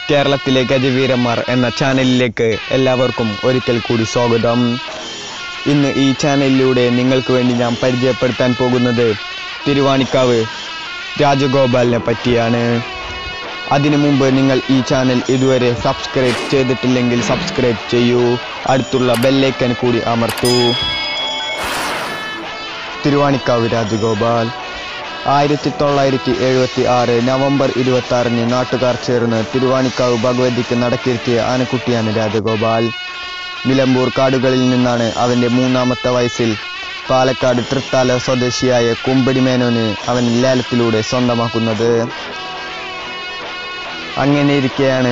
കേരളത്തിലെ ഗജവീരന്മാർ എന്ന ചാനലിലേക്ക് എല്ലാവർക്കും ഒരിക്കൽ കൂടി സ്വാഗതം. ഇന്ന് ഈ ചാനലിലൂടെ നിങ്ങൾക്ക് വേണ്ടി ഞാൻ പരിചയപ്പെടുത്താൻ പോകുന്നത് തിരുവാണിക്കാവ് രാജഗോപാലിനെ പറ്റിയാണ്. അതിനു മുമ്പ് നിങ്ങൾ ഈ ചാനൽ ഇതുവരെ സബ്സ്ക്രൈബ് ചെയ്തിട്ടില്ലെങ്കിൽ സബ്സ്ക്രൈബ് ചെയ്യൂ. അടുത്തുള്ള ബെല്ലൈക്കൺ കൂടി അമർത്തൂ. തിരുവാണിക്കാവ് രാജഗോപാൽ 1976 നവംബർ 26 നാട്ടുകാർ ചേർന്ന് തിരുവാണിക്കാവ് ഭഗവതിക്ക് നടക്കിരുത്തിയ ആനക്കുട്ടിയാണ് രാജഗോപാൽ. നിലമ്പൂർ കാടുകളിൽ നിന്നാണ് അവൻ്റെ 3ാമത്തെ വയസ്സിൽ പാലക്കാട് തൃത്താല സ്വദേശിയായ കുമ്പടി മേനോന് അവൻ ലേലത്തിലൂടെ സ്വന്തമാക്കുന്നത്. അങ്ങനെയിരിക്കെയാണ്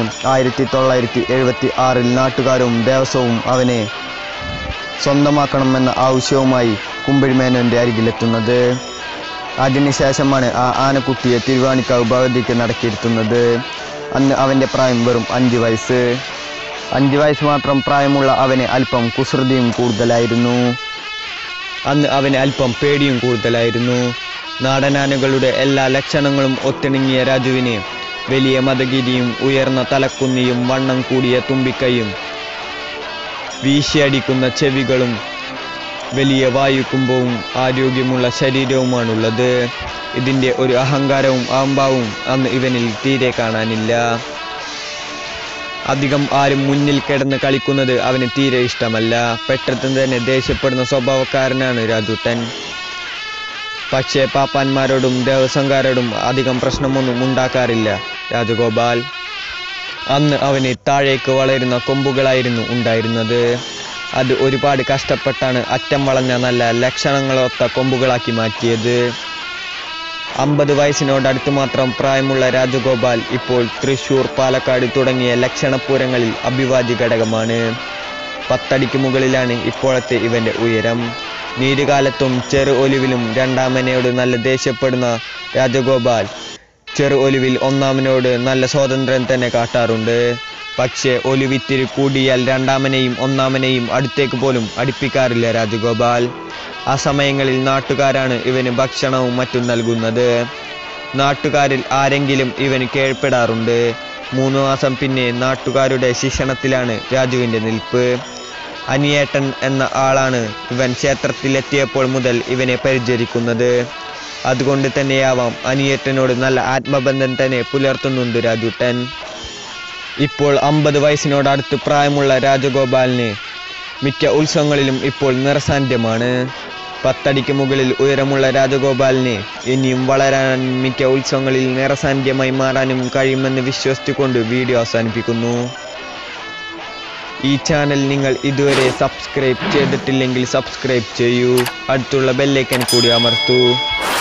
1976 നാട്ടുകാരും ദേവസ്വവും അവനെ സ്വന്തമാക്കണമെന്ന ആവശ്യവുമായി കുമ്പടി മേനോൻ്റെ അരികിലെത്തുന്നത്. അതിനുശേഷമാണ് ആ ആനക്കുട്ടിയെ തിരുവാണിക്കാവ് ഭഗവതിക്ക് നടക്കിയിരുത്തുന്നത്. അന്ന് അവൻ്റെ പ്രായം വെറും 5 വയസ്സ്. 5 വയസ്സ് മാത്രം പ്രായമുള്ള അവന് അല്പം കുസൃതിയും കൂടുതലായിരുന്നു. അന്ന് അവന് അല്പം പേടിയും കൂടുതലായിരുന്നു. നാടനാനകളുടെ എല്ലാ ലക്ഷണങ്ങളും ഒത്തിണങ്ങിയ രാജുവിന് വലിയ മദഗിരിയും ഉയർന്ന തലക്കുന്നിയും വണ്ണം കൂടിയ തുമ്പിക്കൈയും വീശിയടിക്കുന്ന ചെവികളും വലിയ വായുകുംഭവും ആരോഗ്യമുള്ള ശരീരവുമാണുള്ളത്. ഇതിൻ്റെ ഒരു അഹങ്കാരവും അഹംഭാവവും അന്ന് ഇവനിൽ തീരെ കാണാനില്ല. അധികം ആരും മുന്നിൽ കിടന്ന് കളിക്കുന്നത് അവന് തീരെ ഇഷ്ടമല്ല. പെട്ടെന്ന് തന്നെ ദേഷ്യപ്പെടുന്ന സ്വഭാവക്കാരനാണ് രാജുട്ടൻ. പക്ഷേ പാപ്പാന്മാരോടും ദേവസ്വംകാരോടും അധികം പ്രശ്നമൊന്നും ഉണ്ടാക്കാറില്ല രാജഗോപാൽ. അന്ന് അവന് താഴേക്ക് വളരുന്ന കൊമ്പുകളായിരുന്നു ഉണ്ടായിരുന്നത്. അത് ഒരുപാട് കഷ്ടപ്പെട്ടാണ് അറ്റം വളഞ്ഞ നല്ല ലക്ഷണങ്ങളൊത്ത കൊമ്പുകളാക്കി മാറ്റിയത്. 50 വയസ്സിനോടടുത്ത് മാത്രം പ്രായമുള്ള രാജഗോപാൽ ഇപ്പോൾ തൃശ്ശൂർ, പാലക്കാട് തുടങ്ങിയ ലക്ഷണപൂരങ്ങളിൽ അഭിവാദ്യ ഘടകമാണ്. 10 അടിക്ക് മുകളിലാണ് ഇപ്പോഴത്തെ ഇവൻ്റെ ഉയരം. നീരുകാലത്തും ചെറു ഒലിവിലും രണ്ടാമനോട് നല്ല ദേഷ്യപ്പെടുന്ന രാജഗോപാൽ ചെറു ഒലിവിൽ ഒന്നാമനോട് നല്ല സ്വാതന്ത്ര്യം തന്നെ കാട്ടാറുണ്ട്. പക്ഷേ ഒലിവിത്തിരി കൂടിയാൽ രണ്ടാമനെയും ഒന്നാമനെയും അടുത്തേക്ക് പോലും അടുപ്പിക്കാറില്ല രാജഗോപാൽ. ആ സമയങ്ങളിൽ നാട്ടുകാരാണ് ഇവന് ഭക്ഷണവും മറ്റും നൽകുന്നത്. നാട്ടുകാരിൽ ആരെങ്കിലും ഇവന് കീഴ്പ്പെടാറുണ്ട്. 3 മാസം പിന്നെ നാട്ടുകാരുടെ ശിക്ഷണത്തിലാണ് രാജുവിൻ്റെ നിൽപ്പ്. അനിയേട്ടൻ എന്ന ആളാണ് ഇവൻ ക്ഷേത്രത്തിലെത്തിയപ്പോൾ മുതൽ ഇവനെ പരിചരിക്കുന്നത്. അതുകൊണ്ട് തന്നെയാവാം അനിയേട്ടനോട് നല്ല ആത്മബന്ധം തന്നെ പുലർത്തുന്നുണ്ട് രാജുട്ടൻ. ഇപ്പോൾ 50 വയസ്സിനോടടുത്ത് പ്രായമുള്ള രാജഗോപാലിന് മിക്ക ഉത്സവങ്ങളിലും ഇപ്പോൾ നിറസാന്നിധ്യമാണ്. 10 അടിക്ക് മുകളിൽ ഉയരമുള്ള രാജഗോപാലിന് ഇനിയും വളരാൻ മിക്ക ഉത്സവങ്ങളിൽ നിറസാന്നിധ്യമായി മാറാനും കഴിയുമെന്ന് വിശ്വസിച്ചുകൊണ്ട് വീഡിയോ അവസാനിപ്പിക്കുന്നു. ഈ ചാനൽ നിങ്ങൾ ഇതുവരെ സബ്സ്ക്രൈബ് ചെയ്തിട്ടില്ലെങ്കിൽ സബ്സ്ക്രൈബ് ചെയ്യൂ. അടുത്തുള്ള ബെല്ലൈക്കൺ കൂടി അമർത്തൂ.